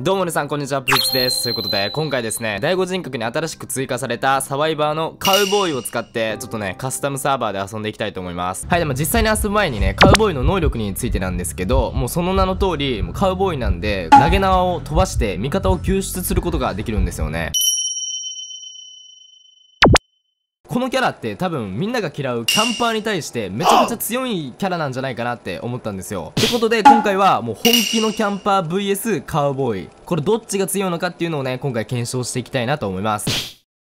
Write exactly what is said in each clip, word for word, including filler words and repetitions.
どうも皆さんこんにちは、プリッツです。ということで今回ですね、だいご人格に新しく追加されたサバイバーのカウボーイを使ってちょっとねカスタムサーバーで遊んでいきたいと思います。はい、でも実際に遊ぶ前にね、カウボーイの能力についてなんですけど、もうその名の通りもうカウボーイなんで、投げ縄を飛ばして味方を救出することができるんですよね。このキャラって多分みんなが嫌うキャンパーに対してめちゃくちゃ強いキャラなんじゃないかなって思ったんですよ。ってことで今回はもう本気のキャンパー ブイエス カウボーイ、これどっちが強いのかっていうのをね今回検証していきたいなと思います。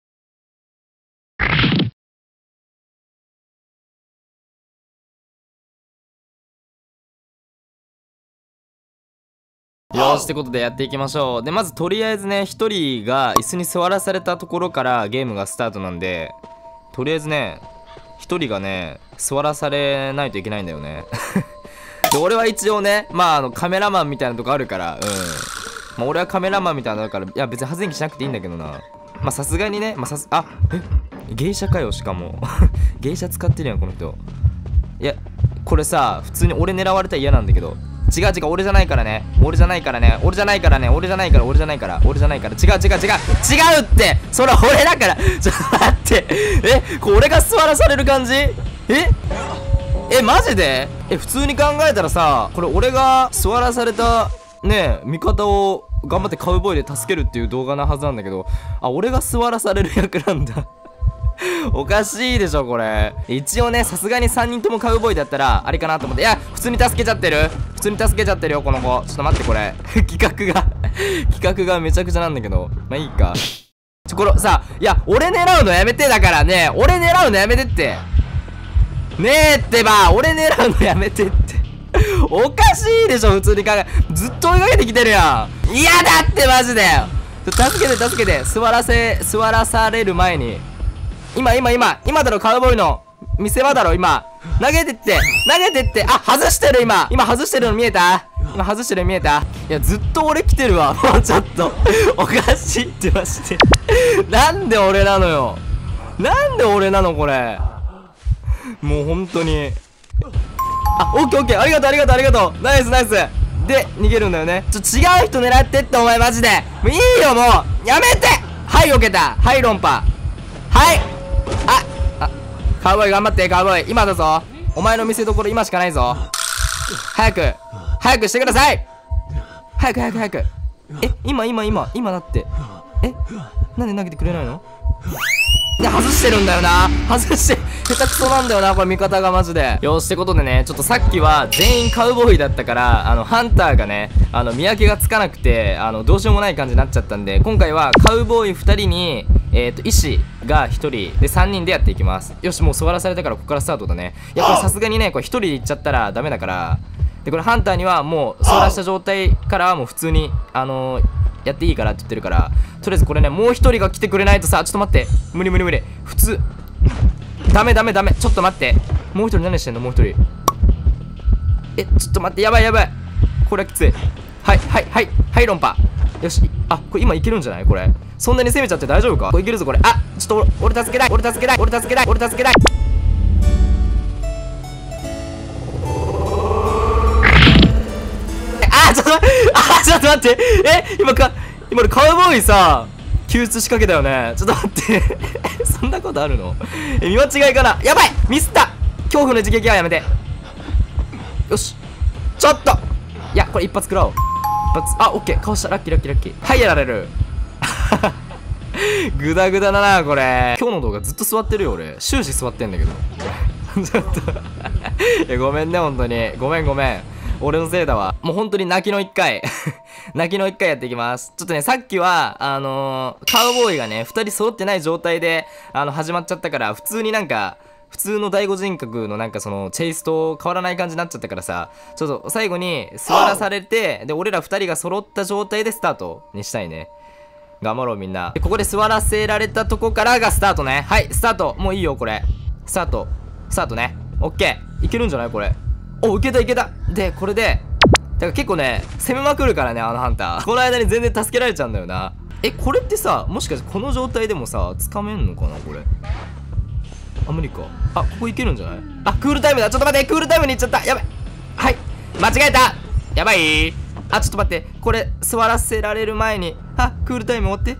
よーしってことでやっていきましょう。でまずとりあえずね、ひとりが椅子に座らされたところからゲームがスタートなんで、とりあえずねひとりがね座らされないといけないんだよねで俺は一応ね、まああのカメラマンみたいなとこあるから、うん、まあ俺はカメラマンみたいなのだから、いや別に発電機しなくていいんだけどな。まあさすがにね、まあさすあえ芸者かよ、しかも芸者使ってるやんこの人。いやこれさ普通に俺狙われたら嫌なんだけど、違う違う、俺じゃないからね、俺じゃないからね、俺じゃないからね、俺じゃないから俺じゃないから俺じゃないから、違う違う違う違うって、それ俺だから。ちょっと待って、えこれ俺が座らされる感じ？ええマジで？え普通に考えたらさ、これ俺が座らされたね味方を頑張ってカウボーイで助けるっていう動画なはずなんだけど、あ俺が座らされる役なんだおかしいでしょこれ。一応ねさすがにさんにんともカウボーイだったらあれかなと思って、いや普通に助けちゃってる、普通に助けちゃってるよこの子。ちょっと待ってこれ企画が企画がめちゃくちゃなんだけど、まあいいか。ちょこれさ、いや俺狙うのやめて、だからね俺狙うのやめてってねえってば、俺狙うのやめてっておかしいでしょ普通に考え、ずっと追いかけてきてるやん。嫌だってマジで。助けて助けて、座らせ座らされる前に、今今今今だろカウボーイの見せ場だろ。今投げてって投げてって、あ外してる、今今外してるの見えた、今外してるの見えた。いやずっと俺来てるわもうちょっとおかしいってましてなんで俺なのよ、なんで俺なのこれ、もう本当に。あオッケーオッケー、ありがとうありがとうありがとう、ナイスナイスで逃げるんだよね。ちょ違う人狙ってってお前マジでもういいよ、もうやめて。はい避けた、はい論破、はいああカウボーイ頑張って、カウボーイ今だぞ、お前の見せ所今しかないぞ。早く早くしてください、早く早く早く。え今今今今だって、えなんで投げてくれないの？いや外してるんだよな、外して下手くそなんだよなこれ味方がマジで。よしってことでね、ちょっとさっきは全員カウボーイだったから、あのハンターがねあの見分けがつかなくて、あのどうしようもない感じになっちゃったんで、今回はカウボーイふたりにえっと医師がひとりでさんにんでやっていきます。よしもう座らされたからここからスタートだね。いやこれさすがにねこれひとりで行っちゃったらダメだから、でこれハンターにはもう座らした状態からはもう普通にあのー、やっていいからって言ってるから、とりあえずこれねもうひとりが来てくれないとさ、ちょっと待って、無理無理無理、普通ダメダメダメ、ちょっと待って、もうひとり何してんのもうひとり、えちょっと待って、やばいやばい、これはきつい。はいはいはいはい論破、よし、あこれ今いけるんじゃない、これそんなに攻めちゃって大丈夫か、これいけるぞこれ。あちょっと俺助けたい俺助けたい俺助けたい俺助けたい。あちょっと待ってあちょっと待って、え今か今俺カウボーイさ救出仕掛けたよね、ちょっと待ってそんなことあるの？え見間違いかな、やばいミスった、恐怖の一撃はやめて。よしちょっと、いやこれ一発食らおう、一発、あオッケーかわした、ラッキーラッキーラッキー、はいやられるグダグダだなこれ。今日の動画ずっと座ってるよ俺、終始座ってんだけどちょっといやごめんね本当に、ごめんごめん、俺のせいだわ。もう本当に泣きのいっかい泣きのいっかいやっていきます。ちょっとねさっきはあのー、カウボーイがねふたり揃ってない状態であの始まっちゃったから、普通になんか普通のだいご人格のなんかそのチェイスと変わらない感じになっちゃったからさ、ちょっと最後に座らされて、で俺らふたりが揃った状態でスタートにしたいね。頑張ろうみんな。でここで座らせられたとこからがスタートね。はいスタート、もういいよこれ、スタートスタートね。オッケーいけるんじゃないこれ。おいけたいけた。でこれでだから結構ね攻めまくるからねあのハンター、この間に全然助けられちゃうんだよな。えこれってさもしかしてこの状態でもさ掴めんのかなこれ。あ無理か、あここいけるんじゃない。あクールタイムだ、ちょっと待ってクールタイムに行っちゃった、やばい、はい間違えた、やばいあ、ちょっと待って、これ座らせられる前に、あ、クールタイム終わって。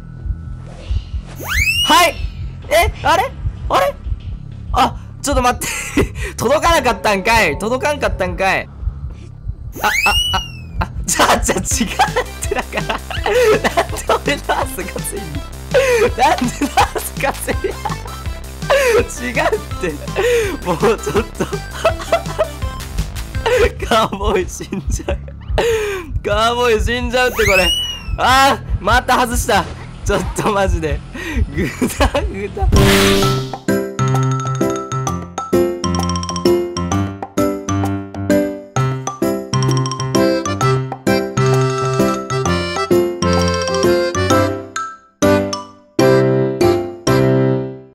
はい。え、あれあれあ、ちょっと待って届かなかったんかい。届かんかったんかい。あ、あ、あ、あ、じゃあ、じゃあ違うってだからなんで俺ナースがついになんでナースがついに違うってもうちょっとカーボーイ死んじゃうカーボーイ死んじゃうってこれ。あーまた外した。ちょっとマジでグダグダ